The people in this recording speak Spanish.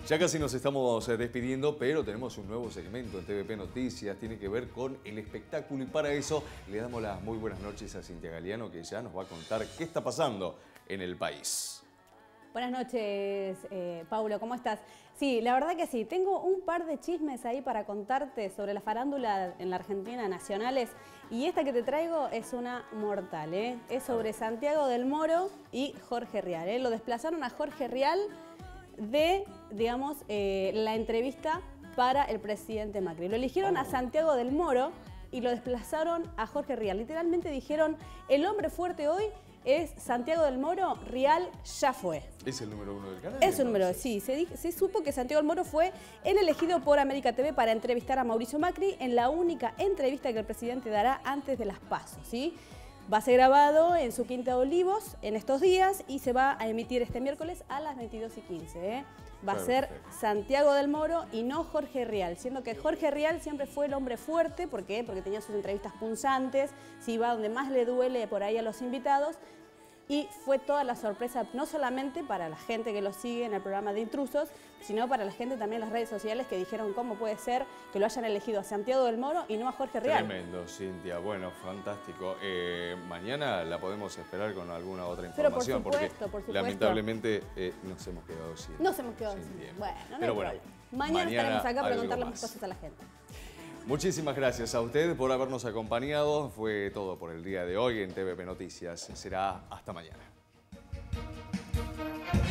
Ya casi nos estamos despidiendo, pero tenemos un nuevo segmento en TVP Noticias, tiene que ver con el espectáculo y para eso le damos las muy buenas noches a Cintia Galeano, que ya nos va a contar qué está pasando en el país. Buenas noches, Paulo, ¿cómo estás? Sí, la verdad que sí, tengo un par de chismes ahí para contarte sobre la farándula en la Argentina nacionales y esta que te traigo es una mortal, ¿eh? Es sobre Santiago del Moro y Jorge Rial, ¿eh? Lo desplazaron a Jorge Rial de, digamos, la entrevista para el presidente Macri. Lo eligieron a Santiago del Moro y lo desplazaron a Jorge Rial. Literalmente dijeron, el hombre fuerte hoy es Santiago del Moro, Rial ya fue. ¿Es el número 1 del canal? Es el número, sí. Se supo que Santiago del Moro fue el elegido por América TV para entrevistar a Mauricio Macri en la única entrevista que el presidente dará antes de las PASO, ¿sí? Va a ser grabado en su Quinta de Olivos en estos días y se va a emitir este miércoles a las 22:15, ¿eh? Va a ser Santiago del Moro y no Jorge Rial, siendo que Jorge Rial siempre fue el hombre fuerte. ¿Por qué? Porque tenía sus entrevistas punzantes, sí, va donde más le duele por ahí a los invitados. Y fue toda la sorpresa, no solamente para la gente que lo sigue en el programa de Intrusos, sino para la gente también en las redes sociales que dijeron cómo puede ser que lo hayan elegido a Santiago del Moro y no a Jorge Rial. Tremendo, Cintia. Bueno, fantástico. Mañana la podemos esperar con alguna otra información. Pero por supuesto. Porque lamentablemente nos hemos quedado sin Nos hemos quedado sin tiempo. Bueno, no hay Pero problema. Mañana estaremos acá para contarle más cosas a la gente. Muchísimas gracias a usted por habernos acompañado. Fue todo por el día de hoy en TVP Noticias. Será hasta mañana.